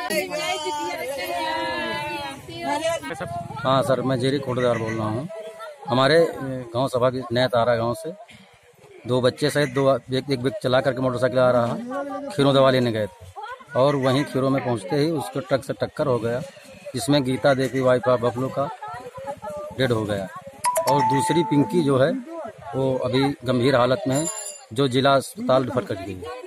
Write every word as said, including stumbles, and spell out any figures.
हाँ सर, मैं जेरी कोटदार बोल रहा हूँ। हमारे गांव सभा की नया तारा गांव से दो बच्चे सहित दो एक, एक व्यक्ति चला करके मोटरसाइकिल आ रहा है, खीरों दवा लेने गए थे और वहीं खीरों में पहुंचते ही उसको ट्रक से टक्कर हो गया, जिसमें Geeta Devi wife of buffalo का डेड हो गया और दूसरी पिंकी जो है वो अभी गंभीर हालत में है, जो जिला अस्पताल रेफर कर दी है।